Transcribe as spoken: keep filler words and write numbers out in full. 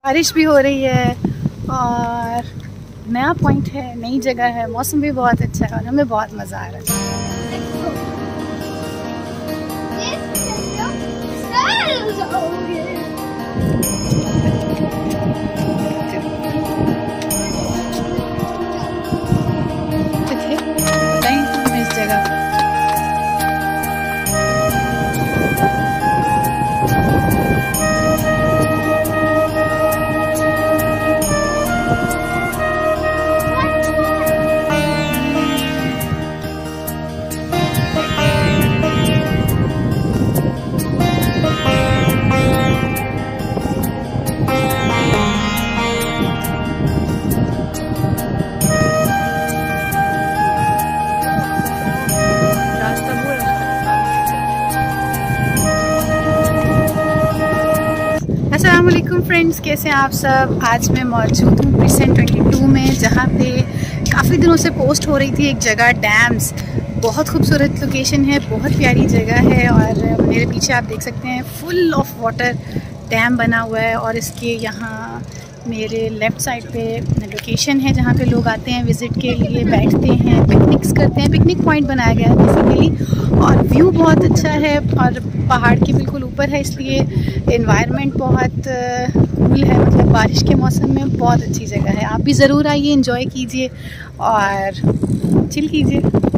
बारिश भी हो रही है और नया पॉइंट है, नई जगह है, मौसम भी बहुत अच्छा है और हमें बहुत मज़ा आ रहा है। इस जगह अस्सलामुअलैकुम फ्रेंड्स, कैसे हैं आप सब। आज मैं मौजूद हूँ प्रिसेंट बाईस में, जहाँ पे काफ़ी दिनों से पोस्ट हो रही थी एक जगह डैम्स। बहुत खूबसूरत लोकेशन है, बहुत प्यारी जगह है और मेरे पीछे आप देख सकते हैं फुल ऑफ वाटर डैम बना हुआ है। और इसके यहाँ मेरे लेफ़्ट साइड पे लोकेशन है जहाँ पे लोग आते हैं विज़िट के लिए, बैठते हैं, पिकनिक्स करते हैं। पिकनिक पॉइंट बनाया गया है बेसिकली और व्यू बहुत अच्छा है और पहाड़ के बिल्कुल ऊपर है, इसलिए एनवायरनमेंट बहुत कूल है। मतलब बारिश के मौसम में बहुत अच्छी जगह है। आप भी ज़रूर आइए, एंजॉय कीजिए और चिल कीजिए।